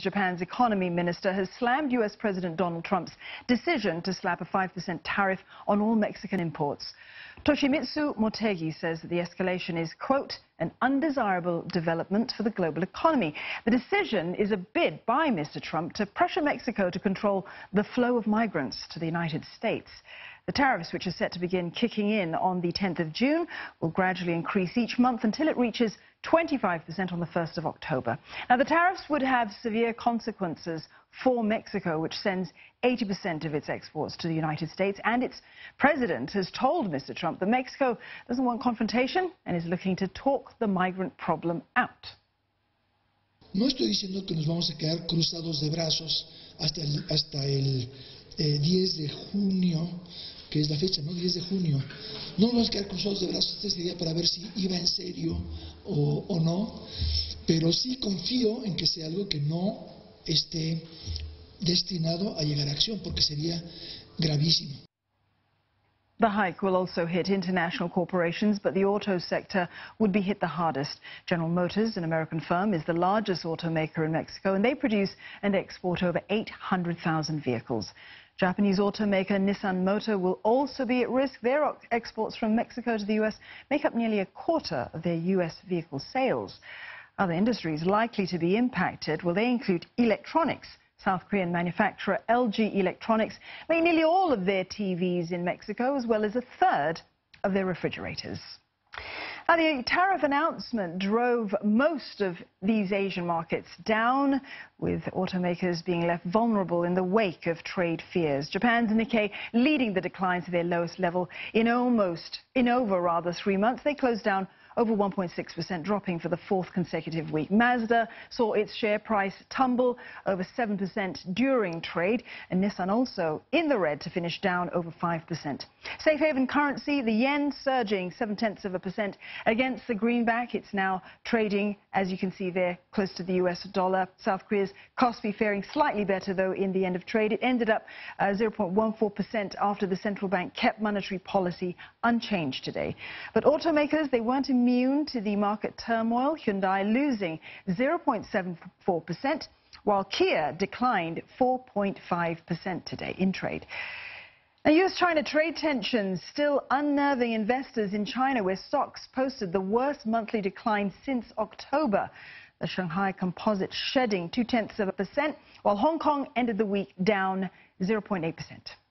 Japan's economy minister, has slammed U.S. President Donald Trump's decision to slap a 5% tariff on all Mexican imports. Toshimitsu Motegi says that the escalation is, quote, an undesirable development for the global economy. The decision is a bid by Mr. Trump to pressure Mexico to control the flow of migrants to the United States. The tariffs, which are set to begin kicking in on the 10th of June, will gradually increase each month until it reaches 25% on the 1st of October. Now, the tariffs would have severe consequences for Mexico, which sends 80% of its exports to the United States. And its president has told Mr. Trump that Mexico doesn't want confrontation and is looking to talk the migrant problem out. No estoy diciendo que nos vamos a quedar cruzados de brazos hasta el 10 de junio, que es la fecha, ¿no? 10 de junio. No nos vamos a quedar cruzados de brazos este día para ver si iba en serio o no, pero sí confío en que sea algo que no esté destinado a llegar a acción, porque sería gravísimo. The hike will also hit international corporations, but the auto sector would be hit the hardest. General Motors, an American firm, is the largest automaker in Mexico, and they produce and export over 800,000 vehicles. Japanese automaker Nissan Motor will also be at risk. Their exports from Mexico to the U.S. make up nearly a quarter of their U.S. vehicle sales. Other industries likely to be impacted, well, they include electronics. South Korean manufacturer LG Electronics make nearly all of their TVs in Mexico, as well as a third of their refrigerators. Now, the tariff announcement drove most of these Asian markets down, with automakers being left vulnerable in the wake of trade fears. Japan's Nikkei leading the decline to their lowest level in over 3 months. They closed down over 1.6%, dropping for the fourth consecutive week. Mazda saw its share price tumble over 7% during trade, and Nissan also in the red to finish down over 5%. Safe haven currency, the yen, surging 0.7% against the greenback. It's now trading, as you can see there, close to the US dollar. South Korea's Kospi faring slightly better, though, in the end of trade. It ended up 0.14% after the central bank kept monetary policy unchanged today. But automakers, they weren't immune to the market turmoil. Hyundai losing 0.74%, while Kia declined 4.5% today in trade. Now, US-China trade tensions still unnerving investors in China, where stocks posted the worst monthly decline since October. The Shanghai Composite shedding 0.2%, while Hong Kong ended the week down 0.8%.